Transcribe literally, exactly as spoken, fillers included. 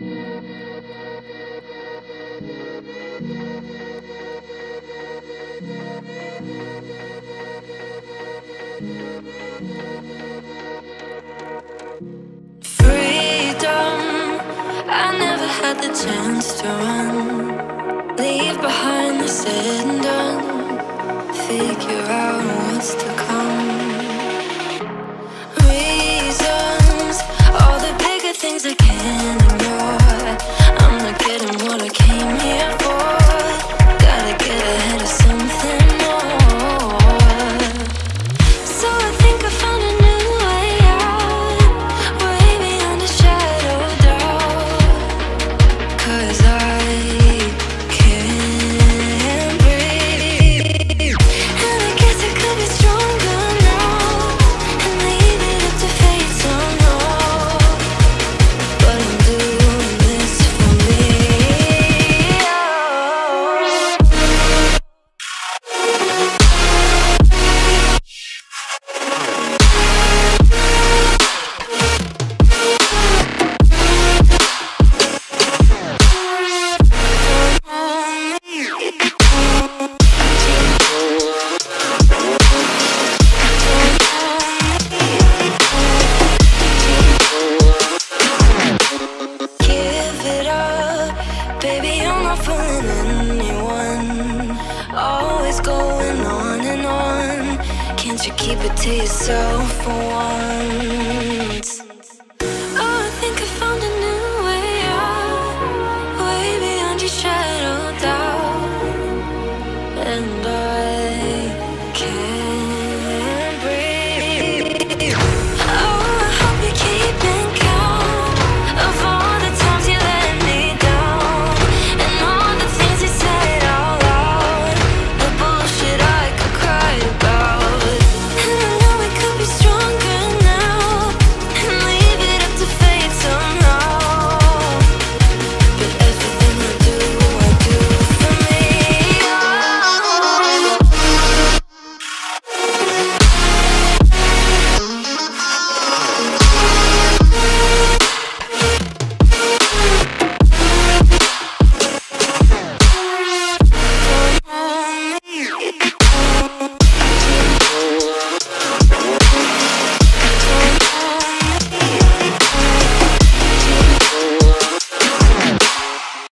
I never had the chance to run, leave behind the said and done, figure out what's to come. Reasons, all the bigger things I can't ignore. I'm not getting what I came here for, gotta get ahead of something more. So I think I found a new way out, way beyond a shadow of doubt. Cause I can't breathe, and I guess I could be stronger now and leave it up to fate somehow. But I'm doing this for me. Give it up, baby, I'm not fooling anyone. Always going on and on. Can't you keep it to yourself for once?